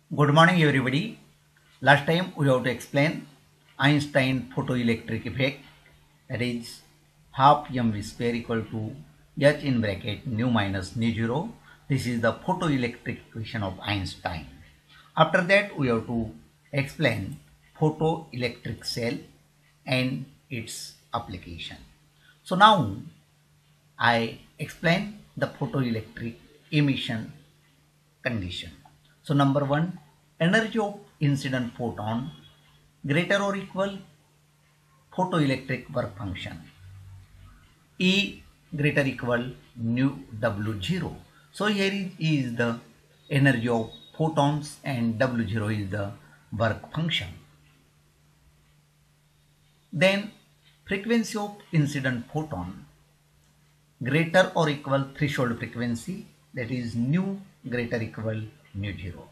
Good morning, everybody. Last time we have to explain Einstein photoelectric effect, that is half mv square equal to h in bracket nu minus nu zero. This is the photoelectric equation of Einstein. After that, we have to explain photoelectric cell and its application. So now I explain the photoelectric emission condition. So number one, energy of incident photon greater or equal photoelectric work function. E greater equal nu W0. So here is the energy of photons and W0 is the work function. Then frequency of incident photon greater or equal threshold frequency, that is nu greater equal nu 0.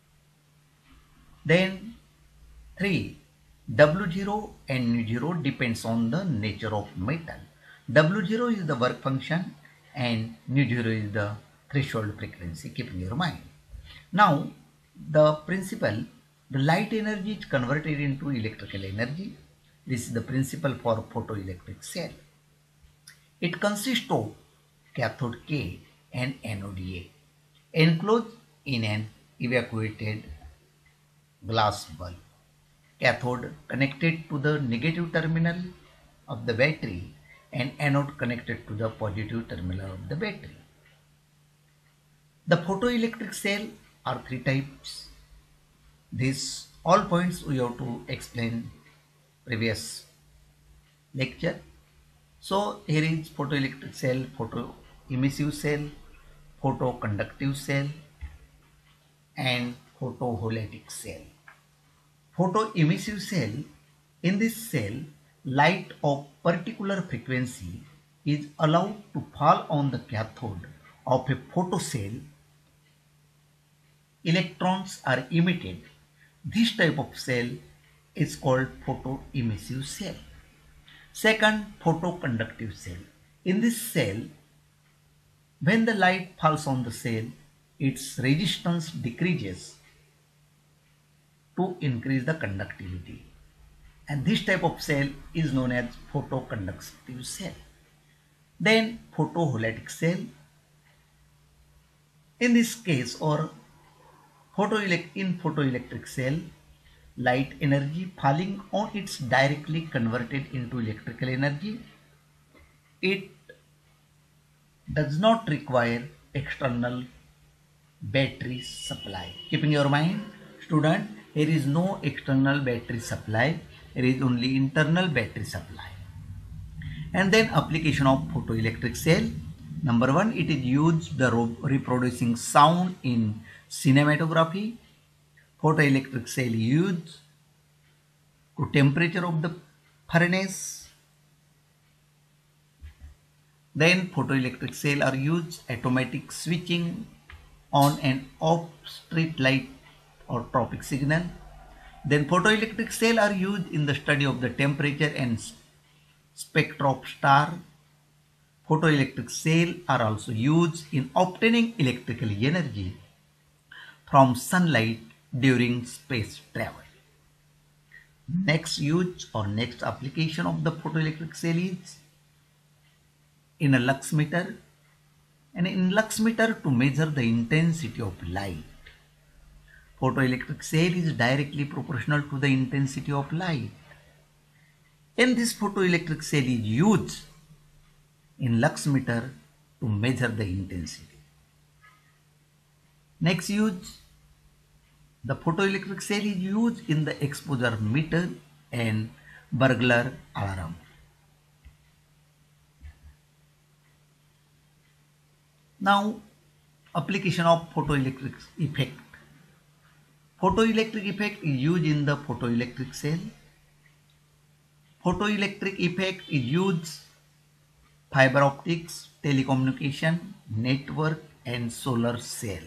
Then 3. W0 and nu0 depends on the nature of metal. W0 is the work function and nu0 is the threshold frequency, keep in your mind. Now the principle, the light energy is converted into electrical energy. This is the principle for photoelectric cell. It consists of cathode K and anode A enclosed in an evacuated glass bulb. Cathode connected to the negative terminal of the battery and anode connected to the positive terminal of the battery. The photoelectric cell are three types. These all points we have to explain previous lecture. So here is photoelectric cell, photoemissive cell, photoconductive cell and photovoltaic cell. Photoemissive cell, in this cell light of particular frequency is allowed to fall on the cathode of a photocell. Electrons are emitted. This type of cell is called photoemissive cell. Second, photoconductive cell. In this cell, when the light falls on the cell, its resistance decreases to increase the conductivity. And this type of cell is known as photoconductive cell. Then photovoltaic cell. In this case, or photoelectric cell, light energy falling on it directly converted into electrical energy. It does not require external battery supply. Keep in your mind, student, there is no external battery supply, there is only internal battery supply. And then application of photoelectric cell. Number one, it is used the reproducing sound in cinematography. Photoelectric cell used to temperature of the furnace. Then photoelectric cell are used automatic switching on and off street light or traffic signal. Then photoelectric cell are used in the study of the temperature and spectra of star. Photoelectric cell are also used in obtaining electrical energy from sunlight during space travel. Next use or next application of the photoelectric cell is in a lux meter. And in lux meter to measure the intensity of light. Photoelectric cell is directly proportional to the intensity of light. And this photoelectric cell is used in lux meter to measure the intensity. Next use, the photoelectric cell is used in the exposure meter and burglar alarm. Now, application of photoelectric effect. Photoelectric effect is used in the photoelectric cell. Photoelectric effect is used fiber optics, telecommunication, network and solar cell.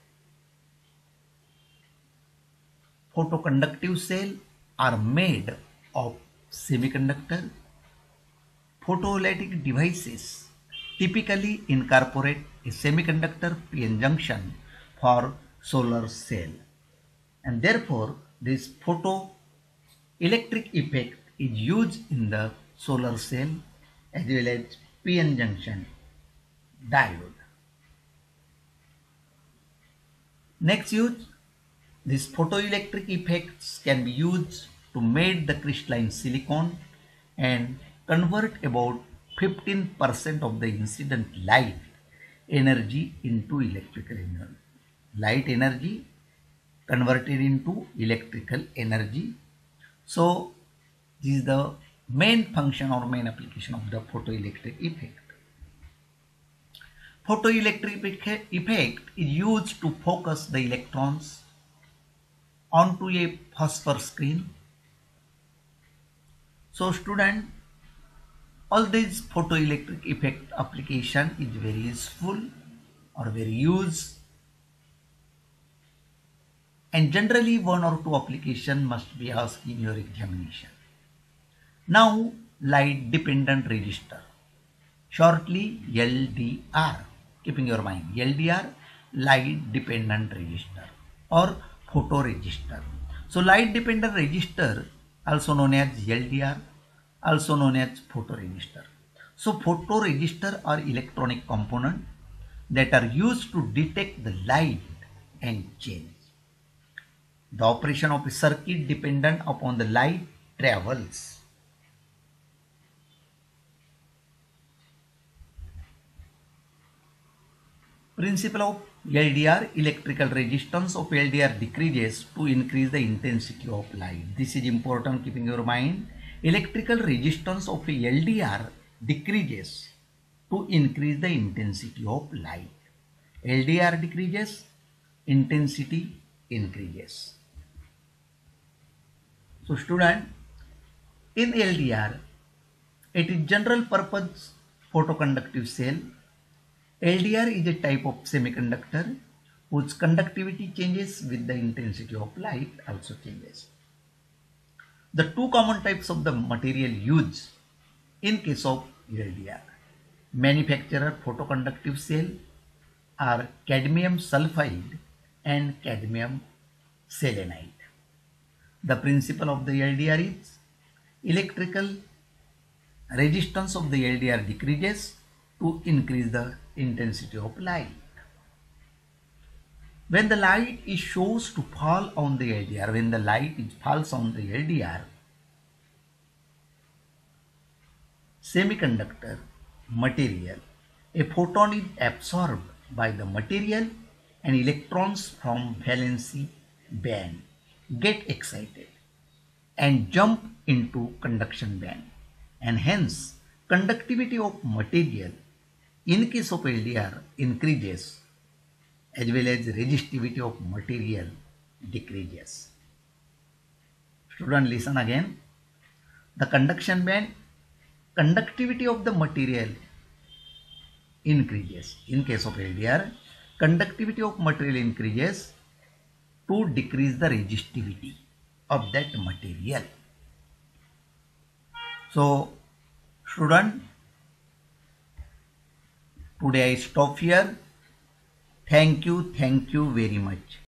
Photoconductive cell are made of semiconductor. Photovoltaic devices typically incorporate a semiconductor PN junction for solar cell. and therefore this photoelectric effect is used in the solar cell as well as PN junction diode. Next use, these photoelectric effects can be used to melt the crystalline silicon and convert about 15% of the incident light energy into electrical energy. Light energy converted into electrical energy. So this is the main function or main application of the photoelectric effect. Photoelectric effect is used to focus the electrons onto a phosphor screen. So student, all this photoelectric effect application is very useful or very used, and generally one or two application must be asked in your examination. Now light dependent resistor, shortly LDR, keeping your mind LDR, light dependent resistor or photoresistor. So light dependent resistor, also known as LDR, also known as photoresistor. So photoresistor are electronic component that are used to detect the light and change. The operation of a circuit dependent upon the light travels. Principle of LDR, electrical resistance of LDR decreases to increase the intensity of light. This is important, keeping your mind. Electrical resistance of LDR decreases to increase the intensity of light. LDR decreases, intensity increases. So student, in LDR, it is general purpose photoconductive cell. LDR is a type of semiconductor whose conductivity changes with the intensity of light also changes. The two common types of the material used in case of LDR. Manufacturer photoconductive cell are cadmium sulfide and cadmium selenide. The principle of the LDR is electrical resistance of the LDR decreases to increase the intensity of light. When the light is shows to fall on the LDR, when the light falls on the LDR, semiconductor material, a photon is absorbed by the material and electrons from valency band get excited and jump into conduction band, and hence conductivity of material in case of LDR increases as well as resistivity of material decreases. Student, listen again. The conduction band, conductivity of the material increases. In case of LDR, conductivity of material increases to decrease the resistivity of that material. So student, today I stop here. Thank you very much.